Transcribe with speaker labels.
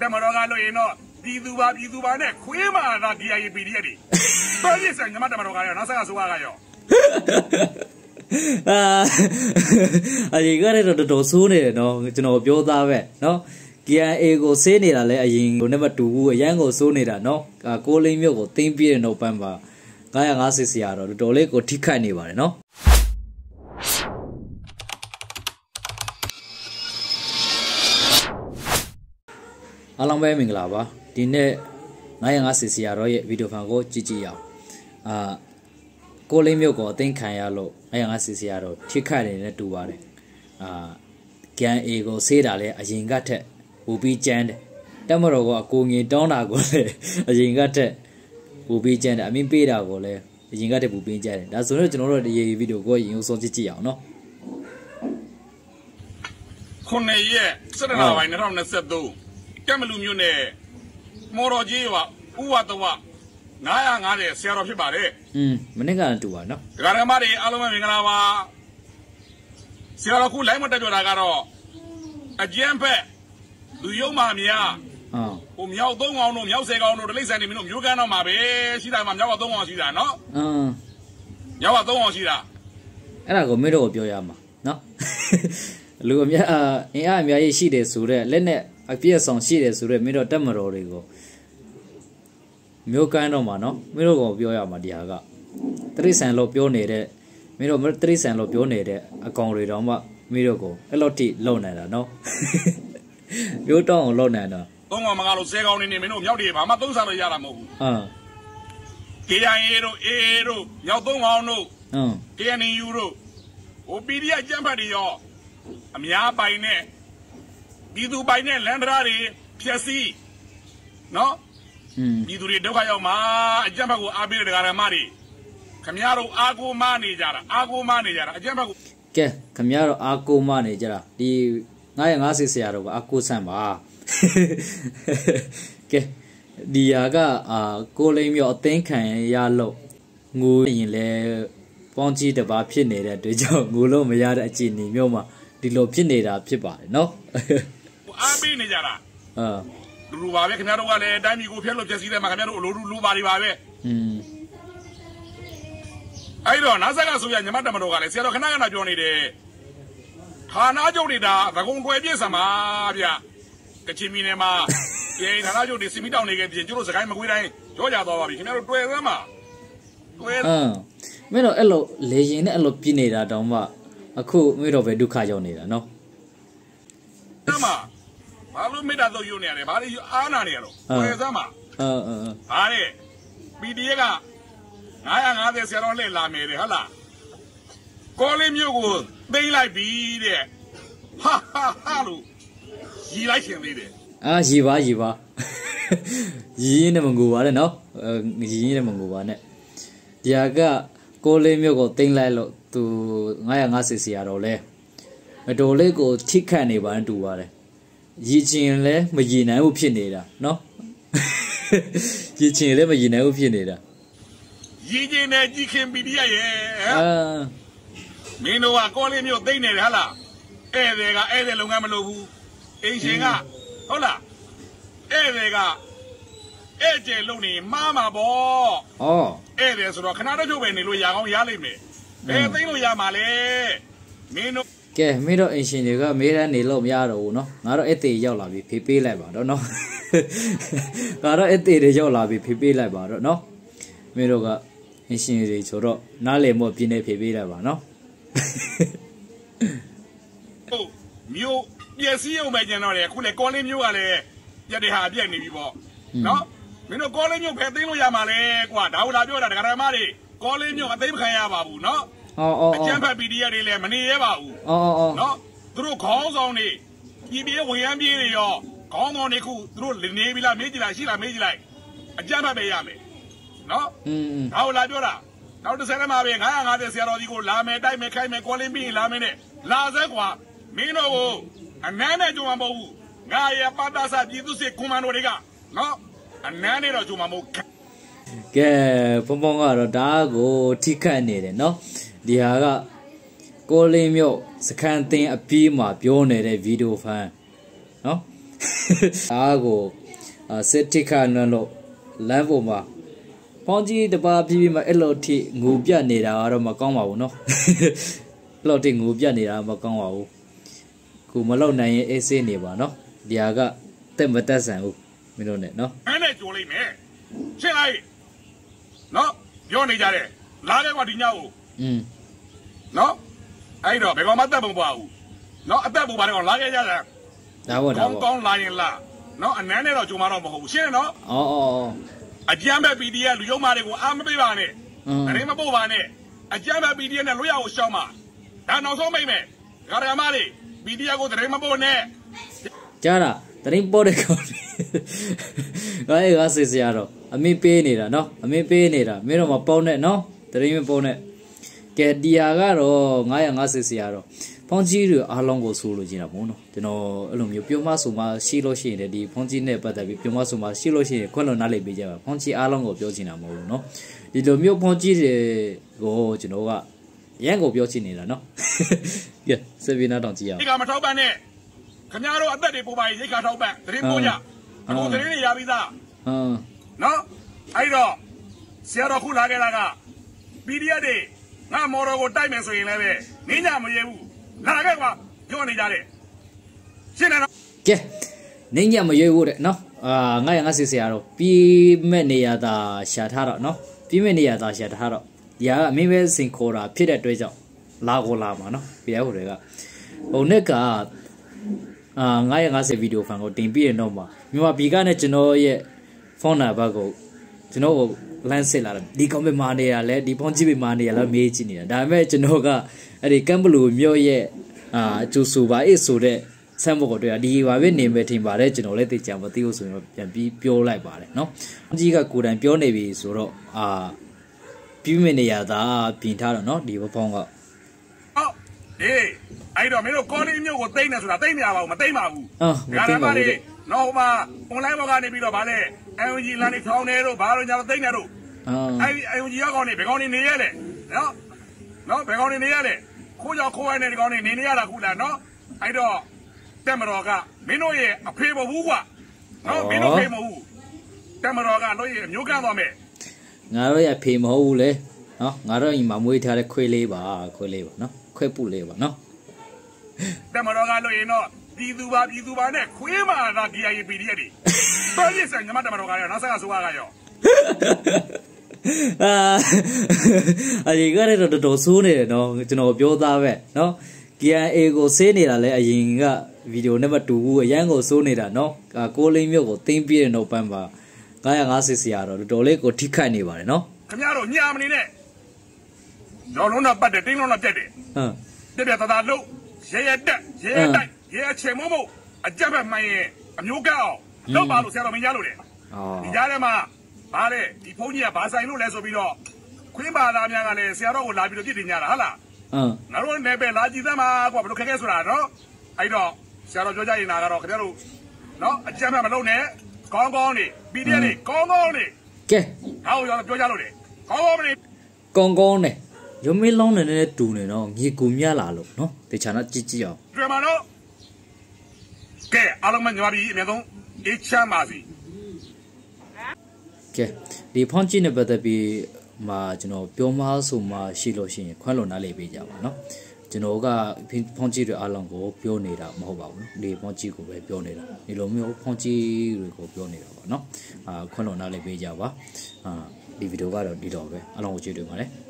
Speaker 1: Tamaraga, Biduba, Quima, Dia Bidiati. But yes, and Yamatamaroga, Nasa Suagayo.
Speaker 2: I got it to do soon, no, to know Yoda, no. Kia ego senira le ayin never to a young or sonira, no, a calling you, think be no pamba. Gaya Assisiaro, the Dole or Tika anywhere, no. Along by Minglava, Dine Nayang Assisiaro, video fan go Chichia. Calling you go, think Kayalo, Nayang Assisiaro, Tika in a two ware. Kian ego sedale, a yingate. Ubi Jand, Tamarago, going down a gole, a yingate, Ubi Jand, I mean, Peda gole, a yingate Ubi Jand. That's the original video going in Sochi, no?
Speaker 1: Kone ye, Sarah, I never said do. Camelumune, Morojiva, Uatawa, Nayang, Sierra Pibare.
Speaker 2: Menegan to one, no?
Speaker 1: Garamari, Alama, Sierra Kulama Ragaro, a Jampe. Do you, Mamia? Yao don't want no music on the list and you can on my bed. She don't want to see that, no? Yawa don't want to see that.
Speaker 2: And I go middle of Yoyama, no? Lumia, I see this, Lene, I fear some she is middle Tamarorigo. Milka no mano, middle of Yoyama Diaga. 3 cent lopionade, middle 3 cent lopionade, a conridoma, miracle, a lotti, loner, no? You don't alone, Nana.
Speaker 1: Don't want Magalo say on in the minute of Yodi, Mama don't say Yaramo. Kiano, Yadon, no. Kiani Euro. Obedia Jampadio. Amia by net. Bidu by net, Landrari, Piasi. No? Bidu Dokayoma, Jampago Abir Garamari. Camiaro Ago manager, a Jampago.
Speaker 2: Camiaro Ago manager. The Nayang Assisiaro, Aku Samba. Diaga, calling your think and yellow. Moving le Ponchi the Bapinade, the Joe Gulo Mayada Chini, Yoma, the Lopinada Pipa, no?
Speaker 1: I've been in Yara. Ruba, Canaro, Damigo Pello, Jessica Macano, Lubaри. I don't know, Nazaga, and Matamaro, Sierra Canana Johnny Day. Hana Jodida, the Home Boy Sama, the Chiminema, Yay, Hanajo, the Simitown, the Jules, I'm with Georgia, you never play them.
Speaker 2: Mero Elo, Legend Elo Pineda, Doma, a cool middle of a Ducajonida, no?
Speaker 1: Sama, I don't mean that the union, but you are not here. Where's Sama? Are Bidiega, I am others only La Mary Hala. Call him you good. They like be there. Ha ha ha! He like him there.
Speaker 2: Ah, Jiva. Ye never go on, no? Ye never go on it. Diaga, call him you go thing like to Nayang Assisiaro. A dole go chicken even to water. Ye chin le, Magina Upineda, no? Ye chin le, Magina Upineda.
Speaker 1: Ye can be there. Mino, I call him your Dane Hala. Edega, Edelungamalo, Asia, Hola, Edega, Eje Luni, Mama Bo. Oh, Edes Rocanado Juveni, Luya, Yalime. Everything Yamale. Mino.
Speaker 2: Okay, middle engineer, Mira Nilo Yaro, no? Not at the Yolabi, Pipi Laba, don't know. Not at the Yolabi, Pipi Laba, don't know. Middle engineer, so Nale more Pine Pipi Laba, no?
Speaker 1: Oh, you, yes, you may generate. Could I call him you? Yet they have any people. No, we don't call him you. Petino Yamale, what? How would I do that? Garamari, call him you at the Kayabu, no? Oh, I can't be the Lemony Evabu. Oh, no, through calls only. He be a way and be your call on a cool through the Navy, made like Sheila made like a Jamba Bayame. No, how would I do that? Now the Saramabi, I am the Sierra Lame, I make I call him being Lamine, Lazaqua, Mino, and Nana Jumamo, Gaya Patasa, you say Kumanoriga, no, and Nana Jumamo.
Speaker 2: Ke Pomonga Dago Tika needed, no? Diaga calling you second thing a pima pione video fan. No? အားကိုစစ်တိခနလို့လမ်းပေါ်မှာဖောင်းကြီးတပါပြီးမှအဲ့လိုထိငိုပြတ်နေတာကတော့မကောင်းပါဘူးနော်အဲ့လိုထိငိုပြတ်နေတာမကောင်းပါဘူးကိုမလောက်နိုင်ရင်အေးဆေးနေပါနော်ဒီဟာကတက်မတက်ဆန်ဘူးမင်းတို့နဲ့နော်
Speaker 1: အဲ့နဲ့ကြိုးလိုက်မယ်ရှင်းလိုက်နော်ပြောနေကြတယ်လာခဲ့ကွာဒီညကိုနော်အဲ့တော့ဘယ်ကောင်မှတက်ပုံပွားဘူးနော်အသက်ပုံပါတော့လာခဲ့ကြတာ
Speaker 2: ဒါပေါ့ဒါပေါ့
Speaker 1: ကောင်းလာရင်လာနော်အနမ်းနဲ့တော့ကြုံမတော့မဟုတ်ဘူးရှင်းနော်
Speaker 2: အော်
Speaker 1: အကြမ်းပဲ PDF လူယုံမာတွေကိုအားမပေးပါနဲ့အရင်မပို့ပါနဲ့အကြမ်းပဲ PDF နဲ့လွတ်ရအောင်ရှောင်းပါဒါနောက်ဆုံးမိတ်မယ်ဂရမလေး PDF ကိုတရင်မပို့နဲ့
Speaker 2: ကြားတာတရင်ပို့တဲ့ကောင်အဲ့ကစစ်စရာတော့အမင်းပေးနေတာနော်အမင်းပေးနေတာမင်းတော့မပေါနဲ့နော်တရင်မပေါနဲ့ကဲဒီယာကတော့950စရာတော့ဖောင်းကြီးတွေအားလုံးကိုဆိုလို့ကျင်တာပေါ့နော်ကျွန်တော်အဲ့လိုမျိုးပြုံးမဆိုမှရှိလို့ရှိရင်ဒီဖောင်းကြီးနဲ့ပတ်သက်ပြီးပြုံးမဆိုမှရှိလို့ရှိရင်ခွင့်လွန်နားလေပေးကြပါဖောင်းကြီးအားလုံးကိုပြောချင်တာမဟုတ်ဘူးနော်ဒီလိုမျိုးဖောင်းကြီးတွေကိုကျွန်တော်ကရန်ကိုပြောချင်နေတာနော်ကဲစပင်းနာတောင်ကြည့်ရအောင်
Speaker 1: ဒီကမထောက်ပံ့နဲ့ခင်ဗျားတို့အသက်တွေပို့ပါရိတ်ခါထောက်ပံ့တရင်ပို့ကြအခုတရင်တွေရပြီးသားနော်အဲ့တော့ဆရာတော်ခုလာခဲ့တာက PDF တွေငါမော်တော်ကိုတိုက်မယ်ဆိုရင်လည်းပဲနင်းကြမရဘူးလာခဲ့ကွာပြောနေကြတယ်ရှင်းတယ်နော်
Speaker 2: ကဲနင်းကြမရဘူးတဲ့နော်950ဆရာတော့ပြီးမဲ့နေရတာရှာထားတော့နော်ပြီးမဲ့နေရတာရှာထားတော့ဒီကအမင်းပဲစင်ခေါ်တာဖြစ်တဲ့အတွက်ကြောင့်လာကိုလာမှာနော်ပြရဟိုတွေကဟိုနှစ်က950ဗီဒီယိုဖိုင်ကိုတင်ပြီးရတော့မှာမြန်မာပြည်ကနဲ့ကျွန်တော်ရဲ့ဖုန်းနံပါတ်ကိုကျွန်တော်ကိုလမ်းစစ်လာတယ်ဒီကောင်ပဲမာနေရလဲဒီဖုန်းကြည့်ပဲမာနေရလဲမေးကြည့်နေတာဒါပေမဲ့ကျွန်တော်ကအဲ့ဒီကမ်ဘလူမြို့ရဲ့အကျူဆူပါအေးဆိုတဲ့ဆမ်ဘောကိုတွေ့တာဒီပါပဲနေမယ်ထင်ပါတယ်ကျွန်တော်လည်းသိကြမသိဘူးဆိုရင်ပြန်ပြီးပြောလိုက်ပါတယ်နော်ဖုန်းကြီးကကိုယ်တိုင်ပြောနေပြီဆိုတော့ပြီးမနေရတာပြင်ထားတော့နော်ဒီဖုန်းက
Speaker 1: ဟုတ်အေးအဲ့တော့မင်းတို့ကောလင်းမြို့ကိုသိမ့်နေဆိုတာသိမ့်မရပါဘူးမသိမ့်ပါဘူး
Speaker 2: မသိပါဘူး
Speaker 1: နော်ဟိုမှာ online ဘောကနေပြီးတော့ဗာလဲ LNG လမ်းနေထောင်းနေတို့ဘာလို့ညာသိမ့်နေတို့အဲ့ LNG ရောက်ကောင်းနေဘယ်ကောင်းနေနေရလဲနော်ဘယ်ကောင်းနေနေရလဲခိုးကြောက်ခိုးရတဲ့ဒီကောင်းနေနေရတာခုလားနော်အဲ့တော့တက်မတော်ကမင်းတို့ရဲ့အဖေမဟုတ်ဘူးကွာနော်မင်းတို့ဖေမဟုတ်ဘူးတက်မတော်ကတို့ရဲ့အမျိုးကန်းသွားမယ်
Speaker 2: ငါတို့ရဲ့ဖေမဟုတ်ဘူးလေနော်ငါတို့အိမ်မှာမွေးထားတဲ့ခွေးလေးပါနော်ခွဲပုလေးပါနော်
Speaker 1: တက်မတော်ကလို့ရင်တော့ပြည်သူပါနဲ့ခွေးမာတာ DIA PDF တွေတော်ရစ်ဆန်ညမတက်မတော်ကရောနောက်ဆက်ကဆိုးကရော
Speaker 2: အရင်ကလည်းတော်ဆိုးနေတယ်နော်ကျွန်တော်ပြောသားပဲနော် KIA ကိုဆေးနေတာလဲအရင်ကဗီဒီယိုနဲ့မတူဘူးအရန်ကိုစိုးနေတာနော်ကိုလိမ့်မြို့ကိုတင်းပြည့်တဲ့နောက်ပိုင်းမှာ950ဆရာတော့တော်လေးကိုထိခိုက်နေပါတယ်နော်
Speaker 1: ခင်ဗျားတို့ညာမနေနဲ့ရောလုံးတော့ပတ်တယ်တင်းလုံးတော့ပြက်တယ်တက်ပြတလုံးရဲတက်ရဲတိုက်ရဲအချိန်မဟုတ်အကြက်ပဲမှန်ရင်အမျိုးကအောင်လောက်ပါလို့ဆရာတော်မင်းရလို့တယ်ဒီကြားထဲမှာဗါတဲ့ဒီဖုန်းကြီးကဘာဆိုင်လို့လဲဆိုပြီးတော့ခွင်းပါသားများကလည်းဆရာတော်ကိုလာပြီးတော့ပြစ်တင်ကြတာဟုတ်လားငါတို့လည်းပဲလာကြည့်သမ်းပါကွာဘယ်လိုခက်ခဲဆိုတာနော်အဲ့တော့ဆရာတော်ပြောကြရင်လာကတော့ခင်ဗျားတို့နော်အကြမ်းမဲ့မလုပ်နဲ့ကောင်းနေ PDF တွေကောင်းနေ
Speaker 2: ကဲ
Speaker 1: ဟောရောပြောကြလို့တယ်ကောင်းနေ
Speaker 2: ကောင်းနေရုံမင်းလုံးနဲ့တူနေတော့မြေကူမြလာလို့နော်တခြားတော့ကြည့်အောင်
Speaker 1: တွေ့မှာနော်ကဲအားလုံးမညီမကြီးအမြဲဆုံးအေးချမ်းပါစီ
Speaker 2: ကဲဒီဖုန်းကြီးနဲ့ပတ်သက်ပြီးမှာကျွန်တော်ပြောမဆိုမှရှိလို့ရှိရင်ခွန်းလွန်နားလေးပေးကြပါနော်ကျွန်တော်ကဖုန်းကြီးတွေအားလုံးကိုပြောနေတာမဟုတ်ပါဘူးနော်ဒီဖုန်းကြီးကိုပဲပြောနေတာဒီလိုမျိုးဖုန်းကြီးတွေကိုပြောနေတာပါနော်ခွန်းလွန်နားလေးပေးကြပါဒီဗီဒီယိုကတော့ဒီတော့ပဲအားလုံးကိုကြည့်တွေ့ပါလေ